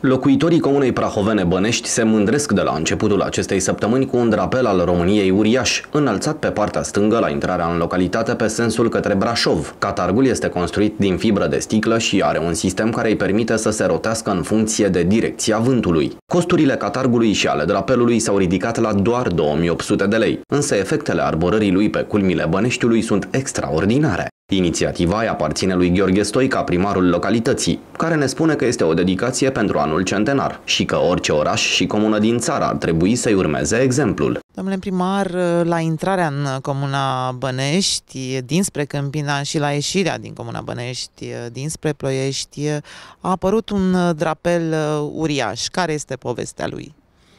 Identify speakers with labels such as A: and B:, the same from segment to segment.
A: Locuitorii comunei prahovene Bănești se mândresc de la începutul acestei săptămâni cu un drapel al României uriaș, înălțat pe partea stângă la intrarea în localitate pe sensul către Brașov. Catargul este construit din fibră de sticlă și are un sistem care îi permite să se rotească în funcție de direcția vântului. Costurile catargului și ale drapelului s-au ridicat la doar 2800 de lei, însă efectele arborării lui pe culmile Băneștiului sunt extraordinare. Inițiativa îi aparține lui Gheorghe Stoica, primarul localității, care ne spune că este o dedicație pentru anul centenar și că orice oraș și comună din țară ar trebui să-i urmeze exemplul.
B: Domnule primar, la intrarea în comuna Bănești, dinspre Câmpina și la ieșirea din comuna Bănești, dinspre Ploiești, a apărut un drapel uriaș. Care este povestea lui?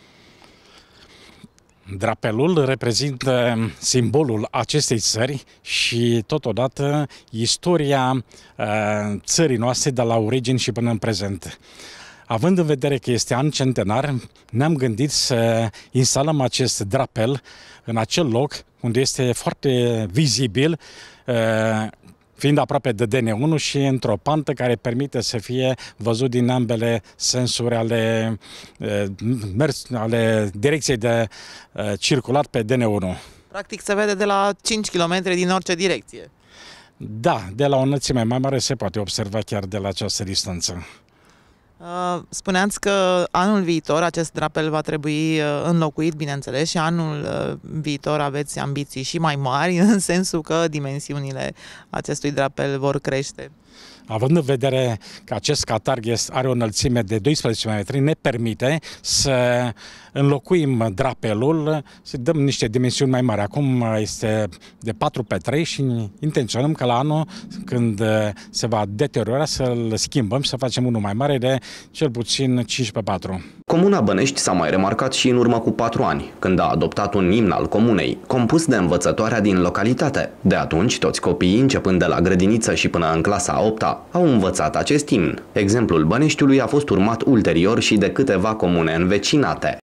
C: Drapelul reprezintă simbolul acestei țări și totodată istoria țării noastre de la origini și până în prezent. Având în vedere că este an centenar, ne-am gândit să instalăm acest drapel în acel loc unde este foarte vizibil, fiind aproape de DN1 și într-o pantă care permite să fie văzut din ambele sensuri ale direcției de circulat pe DN1.
B: Practic se vede de la 5 km din orice direcție.
C: Da, de la o înălțime mai mare se poate observa chiar de la această distanță.
B: Spuneați că anul viitor acest drapel va trebui înlocuit, bineînțeles, și anul viitor aveți ambiții și mai mari, în sensul că dimensiunile acestui drapel vor crește.
C: Având în vedere că acest catarg are o înălțime de 12 metri, ne permite să înlocuim drapelul, să dăm niște dimensiuni mai mari. Acum este de 4x3 și intenționăm că la anul, când se va deteriora, să-l schimbăm și să facem unul mai mare de cel puțin 5x4.
A: Comuna Bănești s-a mai remarcat și în urmă cu 4 ani, când a adoptat un imn al comunei, compus de învățătoarea din localitate. De atunci, toți copiii, începând de la grădiniță și până în clasa a 8-a, au învățat acest imn. Exemplul Băneștiului a fost urmat ulterior și de câteva comune învecinate.